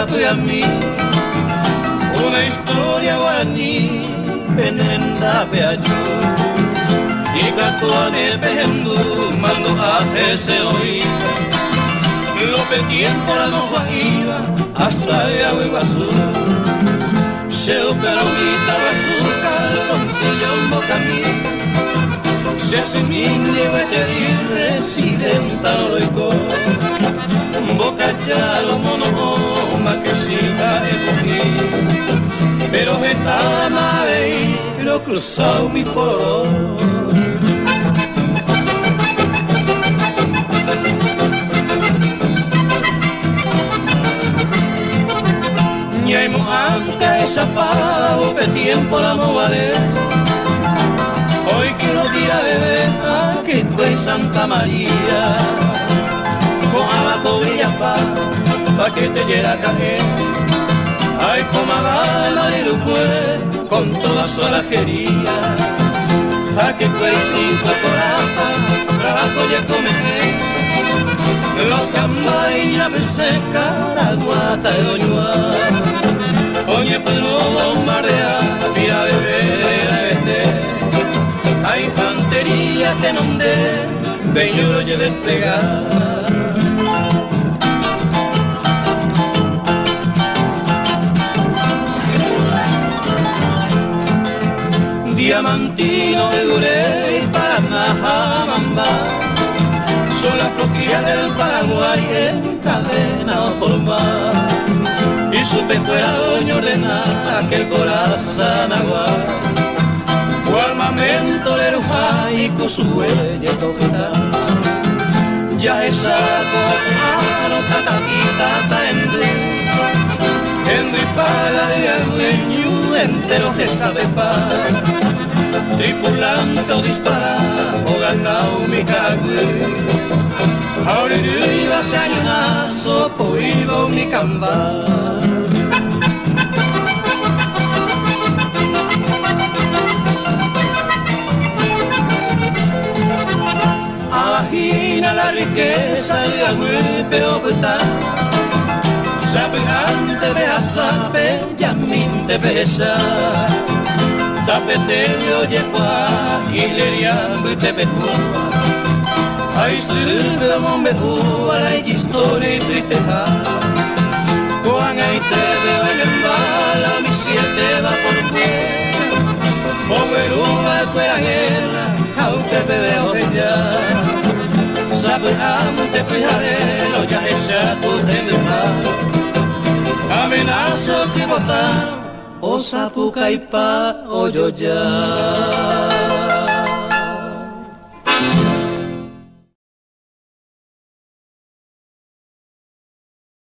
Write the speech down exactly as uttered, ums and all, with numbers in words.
fue a mí una historia guaraní penenda peachu y catuane pehendu mando a ese hoy Lope tiempo la no guajiba hasta el agua azul se operomita bazooka soncillo mocamí se asimile veteri residenta loico boca ya lo monoma que siga escogí pero esta madre lo cruzado mi pororó ñaimo anca esa pago que tiempo la no vale hoy quiero tirar bebé aquí estoy Santa María con abajo villapa pa' que te llegue a caer ay como gana de Uruguay con toda su alajería pa' que estoy cinco corazas trabajo ya comer los cambay ya me secan la guata de Doñua oye pero bombardea mira bebé la vete hay infantería que no de peño lo lle desplegar Diamantino de Gurey para Najamamba son las floquillas del Paraguay en cadena formal y supe fuera doña ordenar que el corazón agua o armamento de Lujay y con su huella toqueta ya esa copano tataquita taende en ripala de dueño entero que sabe pa tripulante o dispara o ganado mi cague ahora iba cañonazo po iba mi camba imagina la riqueza y la huepe opeta sabe ante vea sabe yaminte pesa tapetelio yepa y leriambo y tepetúa ay sirve mombe uva la historia y tristeza Juan ahí te veo en el bala mi siete va por fuera Pogueruba fuera guerra aunque te veo ella sabe ante pejadero ya esa tu tendrá amenazo que botar o sapucaipa o yo ya